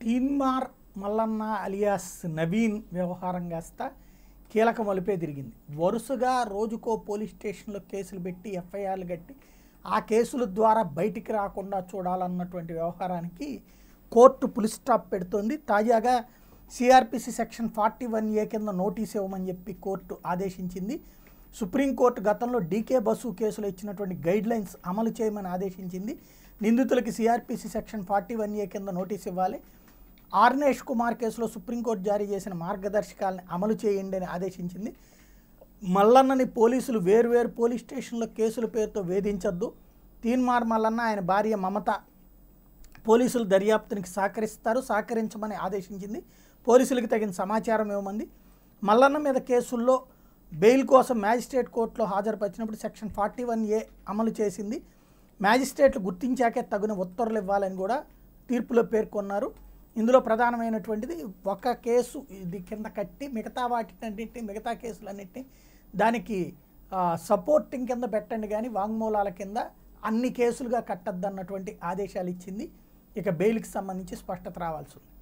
Teenmar Mallanna alias Naveen వ్యవహారం కాస్త కీలక మలుపే తిరిగింది. వరుసగా రోజుకో పోలీస్ స్టేషన్లో కేసులు పెట్టి ఎఫ్ఐఆర్లు కట్టి ఆ కేసుల ద్వారా బయటికి రాకుండా చూడాలన్నటువంటి వ్యవహారానికి కోర్టు పులి స్టాప్ పెడుతోంది. తాజాగా సిఆర్పిసి సెక్షన్ 41A కింద నోటీస్ ఇవ్వమని చెప్పి కోర్టు ఆదేశించింది. సుప్రీంకోర్టు గతంలో డీకే బసు కేసులో ఇచ్చినటువంటి గైడ్లైన్స్ అమలు చేయమని ఆదేశించింది. నిందితులకి సిఆర్పిసి సెక్షన్ 41A కింద నోటీస్ ఇవ్వాలి. ఆర్నేష్ కుమార్ కేసులో సుప్రీంకోర్టు జారీ చేసిన మార్గదర్శకాలను అమలు చేయండి అని ఆదేశించింది. మల్లన్నని పోలీసులు వేర్వేరు పోలీస్ స్టేషన్లో కేసుల పేరుతో వేధించొద్దు. తీన్మార్ మల్లన్న ఆయన భార్య మమత పోలీసులు దర్యాప్తునికి సహకరించమని ఆదేశించింది. పోలీసులకు తగిన సమాచారం ఇవ్వమంది. మల్లన్న మీద కేసుల్లో బెయిల్ కోసం మ్యాజిస్ట్రేట్ కోర్టులో హాజరుపరిచినప్పుడు సెక్షన్ 41A అమలు చేసింది. మ్యాజిస్ట్రేట్లు గుర్తించాకే తగిన ఉత్తర్వులు ఇవ్వాలని కూడా తీర్పులో పేర్కొన్నారు. ఇందులో ప్రధానమైనటువంటిది ఒక కేసు ఇది కింద కట్టి మిగతా కేసులన్నింటినీ దానికి సపోర్టింగ్ కింద పెట్టండి, కానీ వాంగ్మూలాల కింద అన్ని కేసులుగా కట్టద్దన్నటువంటి ఆదేశాలు ఇచ్చింది. ఇక బెయిల్కి సంబంధించి స్పష్టత రావాల్సి ఉంది.